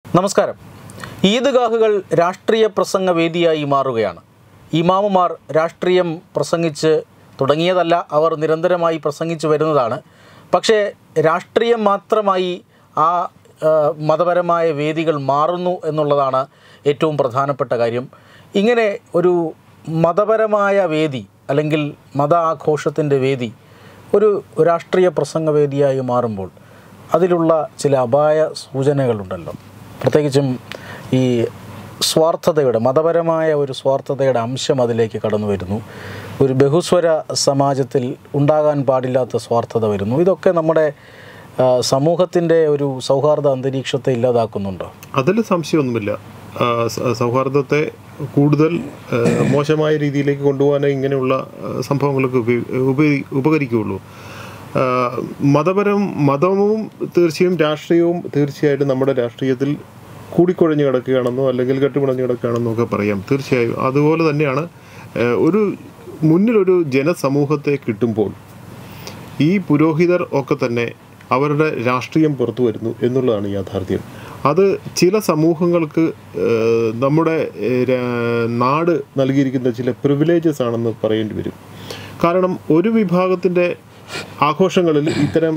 നമസ്കാരം. ഈദ്ഗാഹുകൾ രാഷ്ട്രീയ പ്രസംഗ വേദിയായി മാറുകയാണ്. ഇമാമുമാർ രാഷ്ട്രീയം പ്രസംഗിച്ച് തുടങ്ങിയതല്ല, അവർ നിരന്തരമായി പ്രസംഗിച്ചു വരുന്നതാണ്. പക്ഷേ രാഷ്ട്രീയം മാത്രമായി ആ മതപരമായ വേദികൾ മാറുന്നു എന്നുള്ളതാണ് ഏറ്റവും പ്രധാനപ്പെട്ട കാര്യം. ഇങ്ങനെ ഒരു മതപരമായ വേദി അല്ലെങ്കിൽ മത ആഘോഷത്തിൻ്റെ വേദി ഒരു രാഷ്ട്രീയ പ്രസംഗ വേദിയായി മാറുമ്പോൾ അതിലുള്ള ചില അപായ സൂചനകളുണ്ടല്ലോ. പ്രത്യേകിച്ചും ഈ സ്വാർത്ഥതയുടെ, മതപരമായ ഒരു സ്വാർത്ഥതയുടെ അംശം അതിലേക്ക് കടന്നു വരുന്നു. ഒരു ബഹുസ്വര സമാജത്തിൽ ഉണ്ടാകാൻ പാടില്ലാത്ത സ്വാർത്ഥത വരുന്നു. ഇതൊക്കെ നമ്മുടെ സമൂഹത്തിൻ്റെ ഒരു സൗഹാർദ്ദ അന്തരീക്ഷത്തെ ഇല്ലാതാക്കുന്നുണ്ടോ? അതിൽ സംശയമൊന്നുമില്ല. സൗഹാർദ്ദത്തെ കൂടുതൽ മോശമായ രീതിയിലേക്ക് കൊണ്ടുപോകാനേ ഇങ്ങനെയുള്ള സംഭവങ്ങൾക്ക് ഉപകരിക്കുകയുള്ളൂ. മതവും തീർച്ചയായും രാഷ്ട്രീയവും തീർച്ചയായിട്ടും നമ്മുടെ രാഷ്ട്രീയത്തിൽ കൂടിക്കുഴഞ്ഞു കിടക്കുകയാണെന്നോ അല്ലെങ്കിൽ കെട്ടുപിണഞ്ഞു കിടക്കുകയാണെന്നോ ഒക്കെ പറയാം. തീർച്ചയായും അതുപോലെ തന്നെയാണ്. മുന്നിലൊരു ജനസമൂഹത്തെ കിട്ടുമ്പോൾ ഈ പുരോഹിതർ ഒക്കെ തന്നെ അവരുടെ രാഷ്ട്രീയം പുറത്തു വരുന്നു എന്നുള്ളതാണ് യാഥാർത്ഥ്യം. അത് ചില സമൂഹങ്ങൾക്ക് നമ്മുടെ നാട് നൽകിയിരിക്കുന്ന ചില പ്രിവിലേജസ് ആണെന്ന് പറയേണ്ടി വരും. കാരണം ഒരു വിഭാഗത്തിൻ്റെ ആഘോഷങ്ങളിൽ ഇത്തരം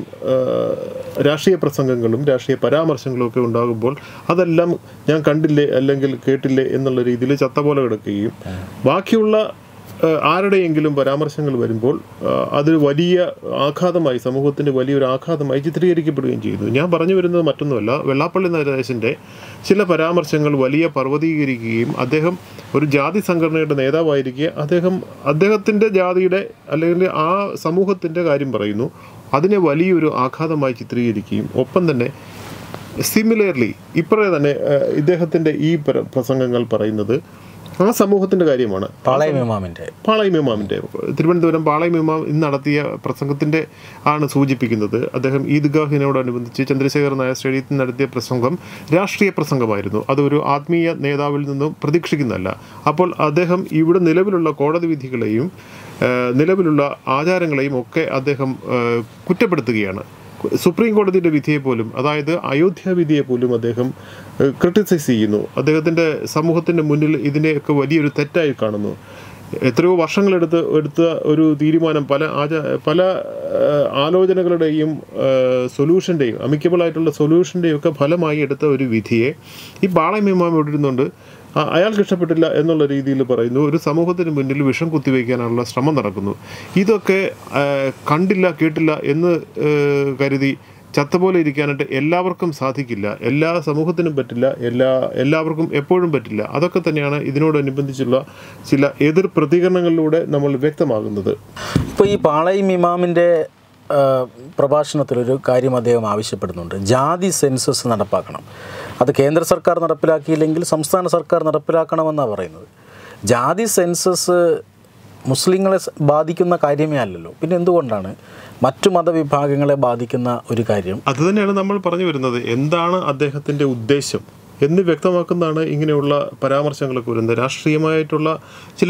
രാഷ്ട്രീയ പ്രസംഗങ്ങളും രാഷ്ട്രീയ പരാമർശങ്ങളും ഒക്കെ ഉണ്ടാകുമ്പോൾ അതെല്ലാം ഞാൻ കണ്ടില്ലേ അല്ലെങ്കിൽ കേട്ടില്ലേ എന്നുള്ള രീതിയിൽ ചത്ത പോലെ കിടക്കുകയും ബാക്കിയുള്ള ആരുടെയെങ്കിലും പരാമർശങ്ങൾ വരുമ്പോൾ അതൊരു വലിയ ആഘാതമായി, സമൂഹത്തിൻ്റെ വലിയൊരു ആഘാതമായി ചിത്രീകരിക്കപ്പെടുകയും ചെയ്യുന്നു. ഞാൻ പറഞ്ഞു വരുന്നത് മറ്റൊന്നുമല്ല, വെള്ളാപ്പള്ളി നടേശൻ്റെ ചില പരാമർശങ്ങൾ വലിയ പർവ്വതീകരിക്കുകയും അദ്ദേഹം ഒരു ജാതി സംഘടനയുടെ നേതാവായിരിക്കെ അദ്ദേഹത്തിൻ്റെ ജാതിയുടെ അല്ലെങ്കിൽ ആ സമൂഹത്തിൻ്റെ കാര്യം പറയുന്നു, അതിനെ വലിയൊരു ആഘാതമായി ചിത്രീകരിക്കുകയും ഒപ്പം തന്നെ സിമിലർലി ഇപ്പോഴേ തന്നെ ഇദ്ദേഹത്തിൻ്റെ ഈ പ്രസംഗങ്ങൾ പറയുന്നത് ആ സമൂഹത്തിൻ്റെ കാര്യമാണ്. പാളയം ഇമാമിൻ്റെ തിരുവനന്തപുരം പാളയം ഇമാം ഇന്ന് നടത്തിയ പ്രസംഗത്തിൻ്റെ ആണ് സൂചിപ്പിക്കുന്നത്. അദ്ദേഹം ഈദ്ഗാഹിനോടനുബന്ധിച്ച് ചന്ദ്രശേഖർ നായർ സ്റ്റേഡിയത്തിൽ നടത്തിയ പ്രസംഗം രാഷ്ട്രീയ പ്രസംഗമായിരുന്നു. അതൊരു ആത്മീയ നേതാവിൽ നിന്നും പ്രതീക്ഷിക്കുന്നതല്ല. അപ്പോൾ അദ്ദേഹം ഇവിടെ നിലവിലുള്ള കോടതി വിധികളെയും നിലവിലുള്ള ആചാരങ്ങളെയും ഒക്കെ അദ്ദേഹം കുറ്റപ്പെടുത്തുകയാണ്. സുപ്രീം കോടതിയുടെ വിധിയെ പോലും, അതായത് അയോധ്യ വിധിയെ പോലും അദ്ദേഹം ക്രിട്ടിസൈസ് ചെയ്യുന്നു. അദ്ദേഹത്തിൻ്റെ സമൂഹത്തിൻ്റെ മുന്നിൽ ഇതിനെയൊക്കെ വലിയൊരു തെറ്റായി കാണുന്നു. എത്രയോ വർഷങ്ങളെടുത്ത ഒരു തീരുമാനം, പല ആലോചനകളുടെയും സൊല്യൂഷൻ്റെയും അമിക്കബിളായിട്ടുള്ള സൊല്യൂഷൻ്റെയും ഒക്കെ ഫലമായി എടുത്ത ഒരു വിധിയെ ഈ പാളയം ഇമാം ഇടുന്നുണ്ട്. അയാൾക്ക് ഇഷ്ടപ്പെട്ടില്ല എന്നുള്ള രീതിയിൽ പറയുന്നു. ഒരു സമൂഹത്തിന് മുന്നിൽ വിഷം കുത്തിവയ്ക്കാനുള്ള ശ്രമം നടക്കുന്നു. ഇതൊക്കെ കണ്ടില്ല കേട്ടില്ല എന്ന് കരുതി ചത്തപോലെ ഇരിക്കാനായിട്ട് എല്ലാവർക്കും സാധിക്കില്ല. എല്ലാ സമൂഹത്തിനും പറ്റില്ല, എല്ലാവർക്കും എപ്പോഴും പറ്റില്ല. അതൊക്കെ തന്നെയാണ് ഇതിനോടനുബന്ധിച്ചുള്ള ചില എതിർ പ്രതികരണങ്ങളിലൂടെ നമ്മൾ വ്യക്തമാകുന്നത്. ഇപ്പോൾ ഈ പാളയം ഇമാമിൻ്റെ പ്രഭാഷണത്തിലൊരു കാര്യം അദ്ദേഹം ആവശ്യപ്പെടുന്നുണ്ട്. ജാതി സെൻസസ് നടപ്പാക്കണം. അത് കേന്ദ്ര സർക്കാർ നടപ്പിലാക്കിയില്ലെങ്കിൽ സംസ്ഥാന സർക്കാർ നടപ്പിലാക്കണമെന്നാണ് പറയുന്നത്. ജാതി സെൻസസ് മുസ്ലിങ്ങളെ ബാധിക്കുന്ന കാര്യമേ അല്ലല്ലോ, പിന്നെ എന്തുകൊണ്ടാണ് മറ്റു മതവിഭാഗങ്ങളെ ബാധിക്കുന്ന ഒരു കാര്യം? അതുതന്നെയാണ് നമ്മൾ പറഞ്ഞു വരുന്നത്. എന്താണ് അദ്ദേഹത്തിൻ്റെ ഉദ്ദേശം എന്ന് വ്യക്തമാക്കുന്നതാണ് ഇങ്ങനെയുള്ള പരാമർശങ്ങളൊക്കെ വരുന്നത്. രാഷ്ട്രീയമായിട്ടുള്ള ചില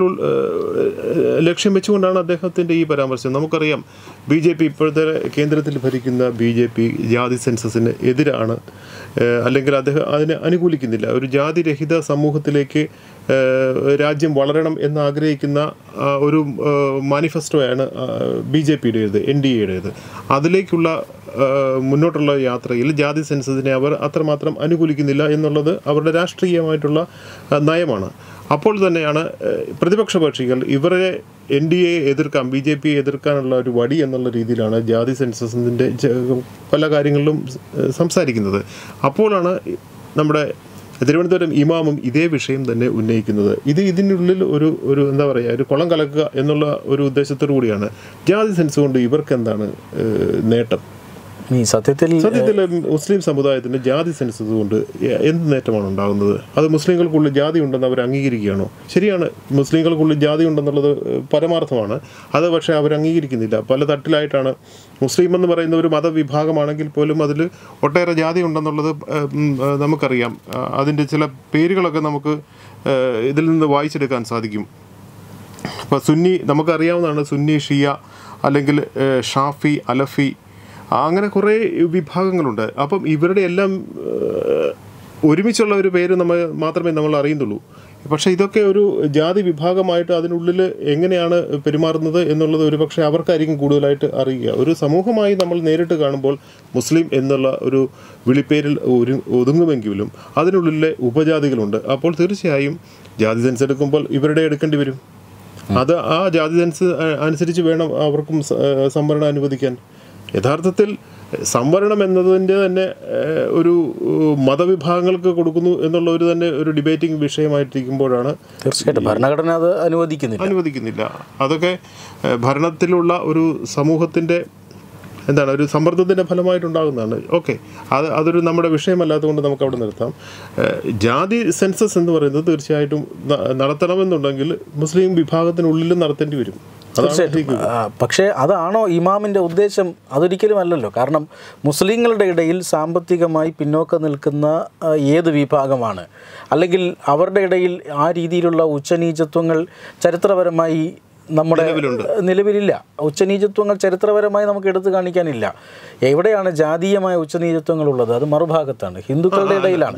ലക്ഷ്യം വെച്ചുകൊണ്ടാണ് അദ്ദേഹത്തിൻ്റെ ഈ പരാമർശം. നമുക്കറിയാം, BJP ഇപ്പോഴത്തെ കേന്ദ്രത്തിൽ ഭരിക്കുന്ന BJP ജാതി സെൻസസിന് എതിരാണ്, അല്ലെങ്കിൽ അദ്ദേഹം അതിനെ അനുകൂലിക്കുന്നില്ല. ഒരു ജാതിരഹിത സമൂഹത്തിലേക്ക് രാജ്യം വളരണം എന്നാഗ്രഹിക്കുന്ന ഒരു മാനിഫെസ്റ്റോയാണ് BJPയുടേത്, NDAയുടേത്. അതിലേക്കുള്ള മുന്നോട്ടുള്ള യാത്രയിൽ ജാതി സെൻസസിനെ അവർ അത്രമാത്രം അനുകൂലിക്കുന്നില്ല എന്നുള്ളത് അവരുടെ രാഷ്ട്രീയമായിട്ടുള്ള നയമാണ്. അപ്പോൾ തന്നെയാണ് പ്രതിപക്ഷ കക്ഷികൾ ഇവരെ NDA എതിർക്കാം, BJPയെ എതിർക്കാനുള്ള ഒരു വടി എന്നുള്ള രീതിയിലാണ് ജാതി സെൻസസിൻ്റെ പല കാര്യങ്ങളിലും സംസാരിക്കുന്നത്. അപ്പോഴാണ് നമ്മുടെ തിരുവനന്തപുരം ഇമാമും ഇതേ വിഷയം തന്നെ ഉന്നയിക്കുന്നത്. ഇതിനുള്ളിൽ ഒരു എന്താ പറയുക, ഒരു കുളം കലക്കുക എന്നുള്ള ഒരു ഉദ്ദേശത്തോടു കൂടിയാണ്. ജാതി സെൻസ് കൊണ്ട് ഇവർക്ക് എന്താണ് നേട്ടം? സത്യത്തിൽ മുസ്ലിം സമുദായത്തിന് ജാതി സെൻസസ് കൊണ്ട് എന്ത് നേട്ടമാണ് ഉണ്ടാകുന്നത്? അത് മുസ്ലിങ്ങൾക്കുള്ളിൽ ജാതി ഉണ്ടെന്ന് അവർ അംഗീകരിക്കുകയാണോ? ശരിയാണ്, മുസ്ലിങ്ങൾക്കുള്ളിൽ ജാതി ഉണ്ടെന്നുള്ളത് പരമാർത്ഥമാണ്. അത് പക്ഷേ അവർ അംഗീകരിക്കുന്നില്ല. പല തട്ടിലായിട്ടാണ്. മുസ്ലിം എന്ന് പറയുന്ന ഒരു മതവിഭാഗമാണെങ്കിൽ പോലും അതിൽ ഒട്ടേറെ ജാതി ഉണ്ടെന്നുള്ളത് നമുക്കറിയാം. അതിൻ്റെ ചില പേരുകളൊക്കെ നമുക്ക് ഇതിൽ നിന്ന് വായിച്ചെടുക്കാൻ സാധിക്കും. ഇപ്പോൾ സുന്നി നമുക്കറിയാവുന്നതാണ്. സുന്നി, ഷിയ, അല്ലെങ്കിൽ ഷാഫി, അലഫി, അങ്ങനെ കുറേ വിഭാഗങ്ങളുണ്ട്. അപ്പം ഇവരുടെ എല്ലാം ഒരുമിച്ചുള്ള ഒരു പേര് മാത്രമേ നമ്മൾ അറിയുന്നുള്ളൂ. പക്ഷേ ഇതൊക്കെ ഒരു ജാതി വിഭാഗമായിട്ട് അതിനുള്ളിൽ എങ്ങനെയാണ് പെരുമാറുന്നത് എന്നുള്ളത് ഒരുപക്ഷെ അവർക്കായിരിക്കും കൂടുതലായിട്ട് അറിയുക. ഒരു സമൂഹമായി നമ്മൾ നേരിട്ട് കാണുമ്പോൾ മുസ്ലിം എന്നുള്ള ഒരു വിളിപ്പേരിൽ ഒതുങ്ങുമെങ്കിലും അതിനുള്ളിലെ ഉപജാതികളുണ്ട്. അപ്പോൾ തീർച്ചയായും ജാതി സെൻസ് എടുക്കുമ്പോൾ ഇവരുടെ എടുക്കേണ്ടി വരും. അത് ആ ജാതി സെൻസ് അനുസരിച്ച് വേണം അവർക്കും സംവരണം അനുവദിക്കാൻ. യഥാർത്ഥത്തിൽ സംവരണം എന്നതിൻ്റെ തന്നെ ഒരു മതവിഭാഗങ്ങൾക്ക് കൊടുക്കുന്നു എന്നുള്ള ഒരു തന്നെ ഒരു ഡിബേറ്റിംഗ് വിഷയമായിട്ടിരിക്കുമ്പോഴാണ് തീർച്ചയായിട്ടും ഭരണഘടന അത് അനുവദിക്കുന്നില്ല. അതൊക്കെ ഭരണത്തിലുള്ള ഒരു സമൂഹത്തിൻ്റെ ഒരു സമ്മർദ്ദത്തിൻ്റെ ഫലമായിട്ടുണ്ടാകുന്നതാണ്. ഓക്കെ, അതൊരു നമ്മുടെ വിഷയമല്ലാത്തതുകൊണ്ട് നമുക്ക് അവിടെ നിർത്താം. ജാതി സെൻസസ് എന്ന് പറയുന്നത് തീർച്ചയായിട്ടും നടത്തണമെന്നുണ്ടെങ്കിൽ മുസ്ലിം വിഭാഗത്തിനുള്ളിലും നടത്തേണ്ടി വരും. പക്ഷേ അതാണോ ഇമാമിൻ്റെ ഉദ്ദേശം? അതൊരിക്കലും അല്ലല്ലോ. കാരണം മുസ്ലിങ്ങളുടെ ഇടയിൽ സാമ്പത്തികമായി പിന്നോക്കം നിൽക്കുന്ന ഏത് വിഭാഗമാണ്, അല്ലെങ്കിൽ അവരുടെ ഇടയിൽ ആ രീതിയിലുള്ള ഉച്ചനീചത്വങ്ങൾ ചരിത്രപരമായി നമ്മുടെ നിലവിലില്ല. ഉച്ചനീചത്വങ്ങൾ ചരിത്രപരമായി നമുക്ക് എടുത്തു കാണിക്കാനില്ല. എവിടെയാണ് ജാതീയമായ ഉച്ചനീചത്വങ്ങളുള്ളത്? അത് മറുഭാഗത്താണ്, ഹിന്ദുക്കളുടെ ഇടയിലാണ്.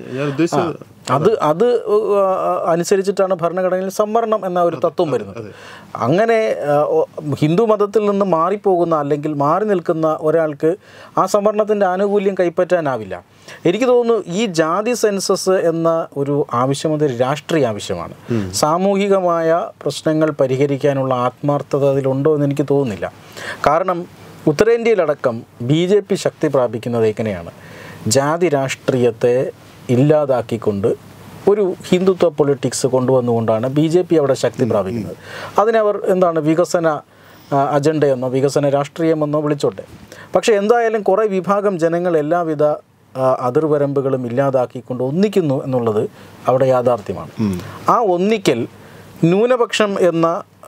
അത് അനുസരിച്ചിട്ടാണ് ഭരണഘടനയിൽ സംവരണം എന്ന ഒരു തത്വം വരുന്നത്. അങ്ങനെ ഹിന്ദു മതത്തിൽ നിന്ന് മാറിപ്പോകുന്ന അല്ലെങ്കിൽ മാറി നിൽക്കുന്ന ഒരാൾക്ക് ആ സംവരണത്തിൻ്റെ ആനുകൂല്യം കൈപ്പറ്റാനാവില്ല. എനിക്ക് തോന്നുന്നു ഈ ജാതി സെൻസസ് എന്ന ഒരു ആവശ്യം അതൊരു രാഷ്ട്രീയ ആവശ്യമാണ്. സാമൂഹികമായ പ്രശ്നങ്ങൾ പരിഹരിക്കാനുള്ള ആത്മാർത്ഥത അതിലുണ്ടോ എന്ന് എനിക്ക് തോന്നുന്നില്ല. കാരണം ഉത്തരേന്ത്യയിലടക്കം BJP ശക്തി പ്രാപിക്കുന്നത് എങ്ങനെയാണ്? ജാതി രാഷ്ട്രീയത്തെ ഇല്ലാതാക്കിക്കൊണ്ട് ഒരു ഹിന്ദുത്വ പൊളിറ്റിക്സ് കൊണ്ടുവന്നുകൊണ്ടാണ് BJP അവിടെ ശക്തി പ്രാപിക്കുന്നത്. അതിനവർ വികസന അജണ്ടയെന്നോ വികസന രാഷ്ട്രീയമെന്നോ വിളിച്ചോട്ടെ. പക്ഷേ എന്തായാലും കുറേ വിഭാഗം ജനങ്ങൾ എല്ലാവിധ അതിർവരമ്പുകളും ഇല്ലാതാക്കിക്കൊണ്ട് ഒന്നിക്കുന്നു എന്നുള്ളത് അവിടെ യാഥാർത്ഥ്യമാണ്. ആ ഒന്നിക്കൽ ന്യൂനപക്ഷം എന്ന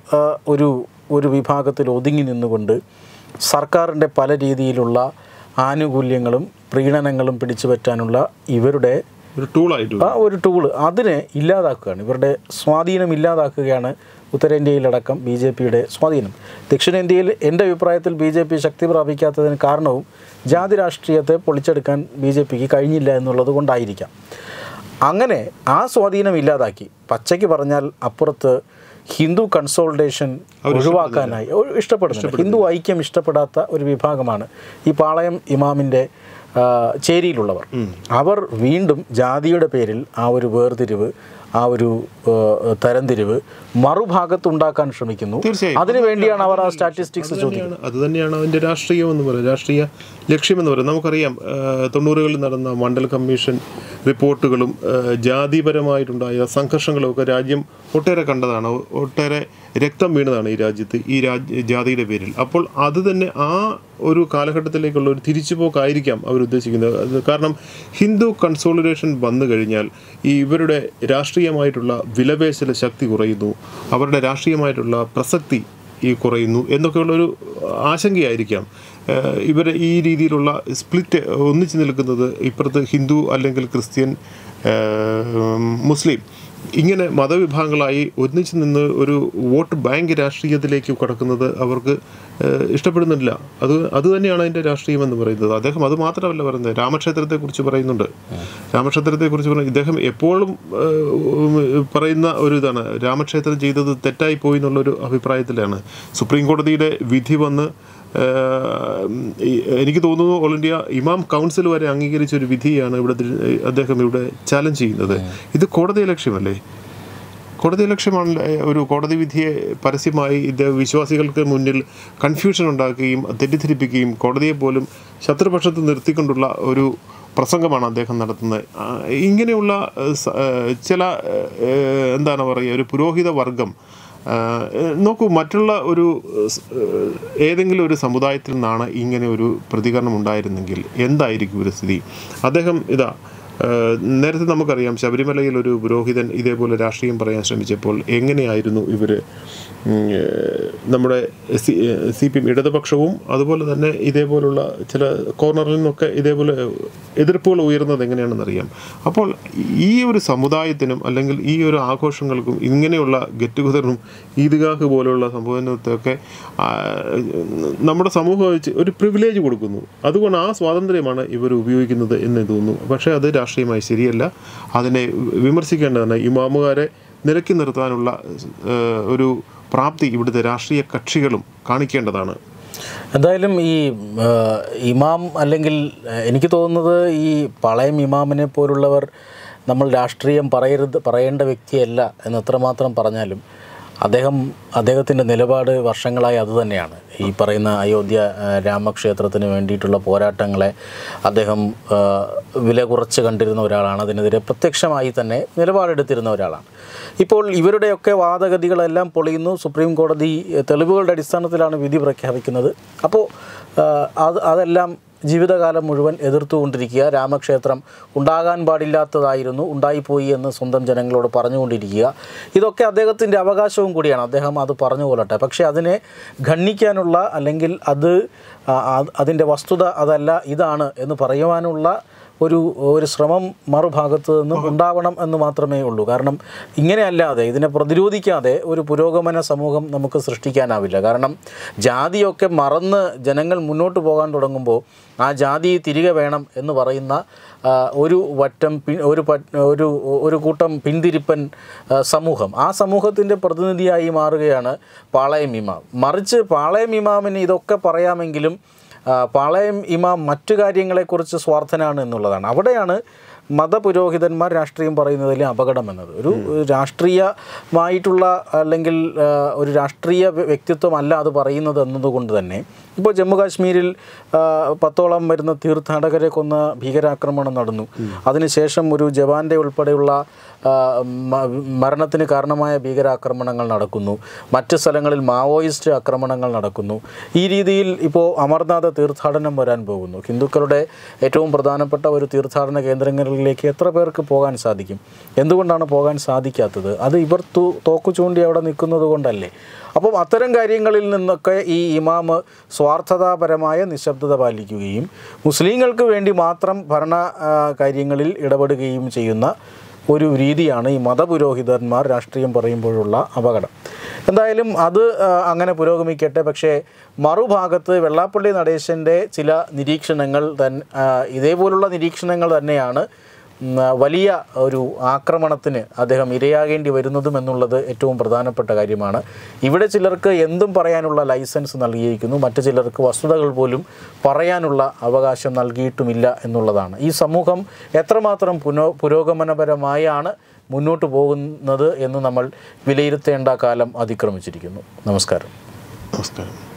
ഒരു വിഭാഗത്തിൽ ഒതുങ്ങി നിന്നുകൊണ്ട് സർക്കാരിൻ്റെ പല രീതിയിലുള്ള ആനുകൂല്യങ്ങളും പ്രീണനങ്ങളും പിടിച്ചു പറ്റാനുള്ള ഇവരുടെ ഒരു ടൂള് അതിനെ ഇല്ലാതാക്കുകയാണ്. ഇവരുടെ സ്വാധീനം ഇല്ലാതാക്കുകയാണ് ഉത്തരേന്ത്യയിലടക്കം BJPയുടെ സ്വാധീനം. ദക്ഷിണേന്ത്യയിൽ എൻ്റെ അഭിപ്രായത്തിൽ BJP ശക്തി പ്രാപിക്കാത്തതിന് കാരണവും ജാതി രാഷ്ട്രീയത്തെ പൊളിച്ചെടുക്കാൻ BJPക്ക് കഴിഞ്ഞില്ല എന്നുള്ളത് കൊണ്ടായിരിക്കാം. അങ്ങനെ ആ സ്വാധീനം ഇല്ലാതാക്കി, പച്ചയ്ക്ക് പറഞ്ഞാൽ അപ്പുറത്ത് ഹിന്ദു കൺസോൾട്ടേഷൻ ഒഴിവാക്കാനായി ഇഷ്ടപ്പെടുന്നില്ല. ഹിന്ദു ഐക്യം ഇഷ്ടപ്പെടാത്ത ഒരു വിഭാഗമാണ് ഈ പാളയം ഇമാമിൻ്റെ ചേരിയിലുള്ളവർ. അവർ വീണ്ടും ജാതിയുടെ പേരിൽ ആ ഒരു വേർതിരിവ്, ആ ഒരു തരംതിരിവ് മറുഭാഗത്തുണ്ടാക്കാൻ ശ്രമിക്കുന്നു. അതിനുവേണ്ടിയാണ് അവർ ആ സ്റ്റാറ്റിസ്റ്റിക്സ് ചോദിക്കുന്നത്. അതുതന്നെയാണ് അതിൻ്റെ രാഷ്ട്രീയം എന്ന് പറയുന്നത്, രാഷ്ട്രീയ ലക്ഷ്യമെന്ന് പറയുന്നത്. നമുക്കറിയാം 90കളിൽ നടന്ന മണ്ഡൽ കമ്മീഷൻ റിപ്പോർട്ടുകളും ജാതിപരമായിട്ടുണ്ടായ സംഘർഷങ്ങളും ഒക്കെ രാജ്യം ഒട്ടേറെ കണ്ടതാണ്. ഒട്ടേറെ രക്തം വീണതാണ് ഈ രാജ്യത്ത് ഈ ജാതിയുടെ പേരിൽ. അപ്പോൾ അത് തന്നെ ആ ഒരു കാലഘട്ടത്തിലേക്കുള്ള ഒരു തിരിച്ചുപോക്കായിരിക്കാം അവരുദ്ദേശിക്കുന്നത്. കാരണം ഹിന്ദു കൺസോളിഡേഷൻ വന്നു കഴിഞ്ഞാൽ ഇവരുടെ രാഷ്ട്രീയമായിട്ടുള്ള വിലപേശൽ ശക്തി കുറയുന്നു, അവരുടെ രാഷ്ട്രീയമായിട്ടുള്ള പ്രസക്തി കുറയുന്നു എന്നൊക്കെയുള്ളൊരു ആശങ്കയായിരിക്കാം ഇവർ ഈ രീതിയിലുള്ള സ്പ്ലിറ്റ് ഒന്നിച്ചു നിൽക്കുന്നത്. ഇപ്പുറത്ത് ഹിന്ദു അല്ലെങ്കിൽ ക്രിസ്ത്യൻ, മുസ്ലിം ഇങ്ങനെ മതവിഭാഗങ്ങളായി ഒന്നിച്ചു നിന്ന് ഒരു വോട്ട് ബാങ്ക് രാഷ്ട്രീയത്തിലേക്ക് കടക്കുന്നത് അവർക്ക് ഇഷ്ടപ്പെടുന്നില്ല. അത് തന്നെയാണ് അതിൻ്റെ രാഷ്ട്രീയം എന്ന് പറയുന്നത്. അദ്ദേഹം അത് മാത്രമല്ല പറയുന്നത്, രാമക്ഷേത്രത്തെക്കുറിച്ച് പറയുന്നുണ്ട്. രാമക്ഷേത്രത്തെക്കുറിച്ച് ഇദ്ദേഹം എപ്പോഴും പറയുന്ന ഒരു ഇതാണ്, രാമക്ഷേത്രം ചെയ്തത് തെറ്റായി പോയി എന്നുള്ളൊരു അഭിപ്രായത്തിലാണ്. സുപ്രീം കോടതിയുടെ വിധി വന്ന് എനിക്ക് തോന്നുന്നു ഓൾ ഇന്ത്യ ഇമാം കൗൺസിൽ വരെ അംഗീകരിച്ച ഒരു വിധിയാണ് അദ്ദേഹം ഇവിടെ ചാലഞ്ച് ചെയ്യുന്നത്. ഇത് കോടതി ലക്ഷ്യമല്ലേ? കോടതി ലക്ഷ്യമാണ്. ഒരു കോടതി വിധിയെ പരസ്യമായി വിശ്വാസികൾക്ക് മുന്നിൽ കൺഫ്യൂഷൻ ഉണ്ടാക്കുകയും തെറ്റിദ്ധരിപ്പിക്കുകയും കോടതിയെ പോലും ശത്രുപക്ഷത്ത് നിർത്തിക്കൊണ്ടുള്ള ഒരു പ്രസംഗമാണ് അദ്ദേഹം നടത്തുന്നത്. ഇങ്ങനെയുള്ള ചില ഒരു പുരോഹിത വർഗം നോക്കൂ, മറ്റുള്ള ഏതെങ്കിലും ഒരു സമുദായത്തിൽ നിന്നാണ് ഇങ്ങനെ ഒരു പ്രതികരണം ഉണ്ടായിരുന്നെങ്കിൽ എന്തായിരിക്കും ഒരു സ്ഥിതി? അദ്ദേഹം നേരത്തെ നമുക്കറിയാം ശബരിമലയിൽ ഒരു പുരോഹിതൻ ഇതേപോലെ രാഷ്ട്രീയം പറയാൻ ശ്രമിച്ചപ്പോൾ എങ്ങനെയായിരുന്നു ഇവർ നമ്മുടെ CPM ഇടതുപക്ഷവും അതുപോലെ തന്നെ ഇതേപോലുള്ള ചില കോർണറിൽ നിന്നൊക്കെ ഇതേപോലെ എതിർപ്പുകൾ ഉയർന്നത് എങ്ങനെയാണെന്നറിയാം. അപ്പോൾ ഈ ഒരു സമുദായത്തിനും അല്ലെങ്കിൽ ഈ ഒരു ആഘോഷങ്ങൾക്കും ഇങ്ങനെയുള്ള ഗെറ്റ് ടുഗദറിനും ഈദ്ഗാഹ് പോലെയുള്ള സംഭവത്തിനൊക്കെ നമ്മുടെ സമൂഹം വെച്ച് ഒരു പ്രിവിലേജ് കൊടുക്കുന്നു. അതുകൊണ്ട് ആ സ്വാതന്ത്ര്യമാണ് ഇവർ ഉപയോഗിക്കുന്നത് എന്ന് തോന്നുന്നു. പക്ഷേ അത് രാഷ്ട്രീയമായി ശരിയല്ല. അതിനെ വിമർശിക്കേണ്ടതാണ്. ഇമാമുകാരെ നിലയ്ക്ക് നിർത്താനുള്ള ഒരു പ്രാപ്തി ഇവിടുത്തെ രാഷ്ട്രീയ കക്ഷികളും കാണിക്കേണ്ടതാണ്. എന്തായാലും ഈ ഇമാം, അല്ലെങ്കിൽ എനിക്ക് തോന്നുന്നത് ഈ പളയം ഇമാമിനെ പോലുള്ളവർ നമ്മൾ രാഷ്ട്രീയം പറയേണ്ട വ്യക്തിയല്ല എന്ന് എത്രമാത്രം പറഞ്ഞാലും അദ്ദേഹത്തിൻ്റെ നിലപാട് വർഷങ്ങളായി അതുതന്നെയാണ്. ഈ പറയുന്ന അയോധ്യ രാമക്ഷേത്രത്തിന് വേണ്ടിയിട്ടുള്ള പോരാട്ടങ്ങളെ അദ്ദേഹം വില കുറച്ച് കണ്ടിരുന്ന ഒരാളാണ്. അതിനെതിരെ പ്രത്യക്ഷമായി തന്നെ നിലപാടെടുത്തിരുന്ന ഒരാളാണ്. ഇപ്പോൾ ഇവരുടെയൊക്കെ വാദഗതികളെല്ലാം പൊളിയുന്നു. സുപ്രീം കോടതി തെളിവുകളുടെ അടിസ്ഥാനത്തിലാണ് വിധി പ്രഖ്യാപിക്കുന്നത്. അപ്പോൾ അതെല്ലാം ജീവിതകാലം മുഴുവൻ എതിർത്തുകൊണ്ടിരിക്കുക. രാമക്ഷേത്രം ഉണ്ടാകാൻ പാടില്ലാത്തതായിരുന്നു, ഉണ്ടായിപ്പോയി എന്ന് സ്വന്തം ജനങ്ങളോട് പറഞ്ഞുകൊണ്ടിരിക്കുക. ഇതൊക്കെ അദ്ദേഹത്തിൻ്റെ അവകാശവും കൂടിയാണ്. അദ്ദേഹം അത് പറഞ്ഞു കൊള്ളട്ടെ. പക്ഷേ അതിനെ ഖണ്ഡിക്കാനുള്ള, അല്ലെങ്കിൽ അതിൻ്റെ വസ്തുത അതല്ല ഇതാണ് എന്ന് പറയുവാനുള്ള ഒരു ശ്രമം മറുഭാഗത്ത് നിന്നും ഉണ്ടാവണം എന്ന് മാത്രമേ ഉള്ളൂ. കാരണം ഇങ്ങനെയല്ലാതെ, ഇതിനെ പ്രതിരോധിക്കാതെ ഒരു പുരോഗമന സമൂഹം നമുക്ക് സൃഷ്ടിക്കാനാവില്ല. കാരണം ജാതിയൊക്കെ മറന്ന് ജനങ്ങൾ മുന്നോട്ട് പോകാൻ തുടങ്ങുമ്പോൾ ആ ജാതി തിരികെ വേണം എന്ന് പറയുന്ന ഒരു കൂട്ടം പിന്തിരിപ്പൻ സമൂഹം, ആ സമൂഹത്തിൻ്റെ പ്രതിനിധിയായി മാറുകയാണ് പാളയം ഇമാം. മറിച്ച് പാളയം ഇമാമിന് ഇതൊക്കെ പറയാമെങ്കിലും പാളയം ഇമാം മറ്റു കാര്യങ്ങളെക്കുറിച്ച് സ്വാർത്ഥനാണ് എന്നുള്ളതാണ്. അവിടെയാണ് മതപുരോഹിതന്മാർ രാഷ്ട്രീയം പറയുന്നതിൽ അപകടം എന്നത്. ഒരു രാഷ്ട്രീയമായിട്ടുള്ള, അല്ലെങ്കിൽ ഒരു രാഷ്ട്രീയ വ്യക്തിത്വമല്ല അത് പറയുന്നത് എന്നതുകൊണ്ട് തന്നെ ഇപ്പോൾ ജമ്മു കാശ്മീരിൽ 10ഓളം വരുന്ന തീർത്ഥാടകരെ കൊന്ന ഭീകരാക്രമണം നടന്നു. അതിനുശേഷം ഒരു ജവാന്റെ ഉൾപ്പെടെയുള്ള മരണത്തിന് കാരണമായ ഭീകരാക്രമണങ്ങൾ നടക്കുന്നു. മറ്റ് സ്ഥലങ്ങളിൽ മാവോയിസ്റ്റ് ആക്രമണങ്ങൾ നടക്കുന്നു. ഈ രീതിയിൽ ഇപ്പോൾ അമർനാഥ് തീർത്ഥാടനം വരാൻ പോകുന്നു. ഹിന്ദുക്കളുടെ ഏറ്റവും പ്രധാനപ്പെട്ട ഒരു തീർത്ഥാടന കേന്ദ്രങ്ങളിലേക്ക് എത്ര പേർക്ക് പോകാൻ സാധിക്കും? എന്തുകൊണ്ടാണ് പോകാൻ സാധിക്കാത്തത്? അത് ഇവർ തോക്കു ചൂണ്ടി അവിടെ നിൽക്കുന്നത് കൊണ്ടല്ലേ? അപ്പം അത്തരം കാര്യങ്ങളിൽ നിന്നൊക്കെ ഈ ഇമാമ് സ്വാർത്ഥതാപരമായ നിശബ്ദത പാലിക്കുകയും മുസ്ലിങ്ങൾക്ക് വേണ്ടി മാത്രം ഭരണ കാര്യങ്ങളിൽ ഇടപെടുകയും ചെയ്യുന്ന ഒരു രീതിയാണ് ഈ മതപുരോഹിതന്മാർ രാഷ്ട്രീയം പറയുമ്പോഴുള്ള അപകടം. എന്തായാലും അത് അങ്ങനെ പുരോഗമിക്കട്ടെ. പക്ഷേ മറുഭാഗത്ത് വെള്ളാപ്പള്ളി നടേശൻ്റെ ചില നിരീക്ഷണങ്ങൾ ഇതേപോലുള്ള നിരീക്ഷണങ്ങൾ തന്നെയാണ് വലിയ ഒരു ആക്രമണത്തിന് അദ്ദേഹം ഇരയാകേണ്ടി വരുന്നതും എന്നുള്ളത് ഏറ്റവും പ്രധാനപ്പെട്ട കാര്യമാണ്. ഇവിടെ ചിലർക്ക് എന്തും പറയാനുള്ള ലൈസൻസ് നൽകിയിരിക്കുന്നു, മറ്റു ചിലർക്ക് വസ്തുതകൾ പോലും പറയാനുള്ള അവകാശം നൽകിയിട്ടുമില്ല എന്നുള്ളതാണ്. ഈ സമൂഹം എത്രമാത്രം പുരോഗമനപരമായാണ് മുന്നോട്ട് പോകുന്നത് എന്ന് നമ്മൾ വിലയിരുത്തേണ്ട കാലം അതിക്രമിച്ചിരിക്കുന്നു. നമസ്കാരം.